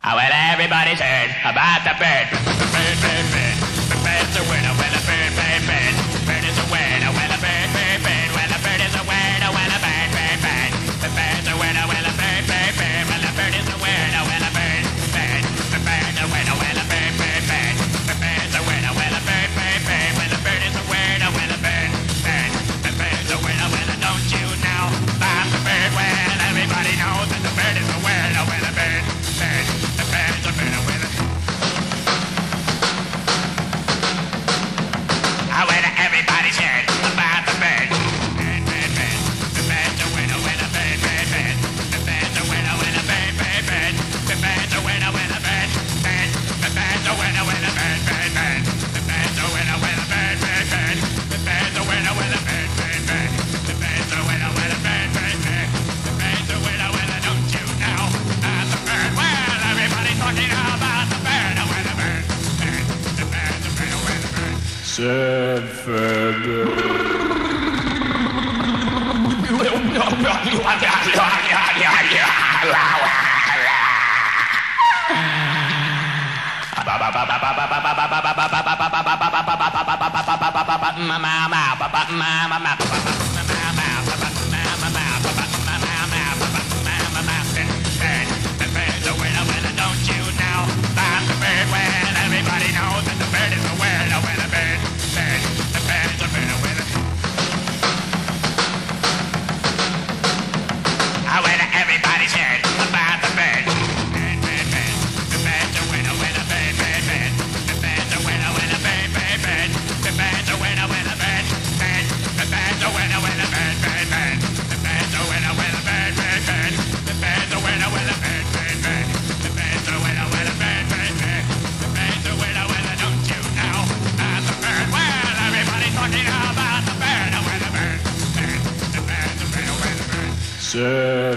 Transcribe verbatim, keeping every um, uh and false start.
Oh, well, everybody's heard about the bird. Bird, bird, bird. The bird's a word. Oh, well, a bird, bird, bird. Bird is a word. Oh, well, a bird, bird, bird. Well, a bird is a word. Oh, well, a bird, bird, bird. The bird's a word. Oh, well, a bird, bird, bird. Well, a bird is a word. Oh, well, a bird, bird. The bird's a word. Oh, well, a bird, bird, bird. The bird's a word. Oh, well, a bird, bird, bird. Well, a bird is a word. Oh, well, a bird, bird. The bird's a word. Oh, well, don't you know about the bird? Well, everybody knows that the bird is a word. Oh, well, a bird, bird. The bird's a bird. Oh, well, oh, well, everybody's heard about the bird. Bird, bird, bird. The bird's a word. Oh, well, a bird, bird, bird. The bird's a word. Oh, well, a bird, bird, bird. The bird's a word. Oh, well, a bird, bird. The bird's a word. Oh, well, a bird, bird, bird. The bird's a word. Oh, well, a bird, bird, bird. The bird's a word. Oh, well, a bird, bird, bird. The bird's a word. Oh, well, a bird, bird, bird. The bird's a word. Oh, well, don't you know about the bird? Well, everybody's talking about the bird. Oh, well, a bird, bird. The bird's a bird. Oh, well, a bird. Sad Everybody's heard about the bird. Bird, bird, bird. The bird's a word. Oh, well, a bird, bird, bird. The bird's a word. Oh, well, a bird, bird, bird. The bird's a word. Oh, well, a bird, bird. The bird's a word. Oh, well, a bird, bird, bird. The bird's a word. Oh, well, a bird, bird, bird. The bird's a word. Oh, well, a bird, bird, bird. The bird's a word. Oh, well, a bird, bird, bird. The bird's a word. Oh, well, don't you know about the bird? Well, everybody's talking about the bird. Oh, well, a bird, bird. The bird's a word. Oh, well, a bird. Sad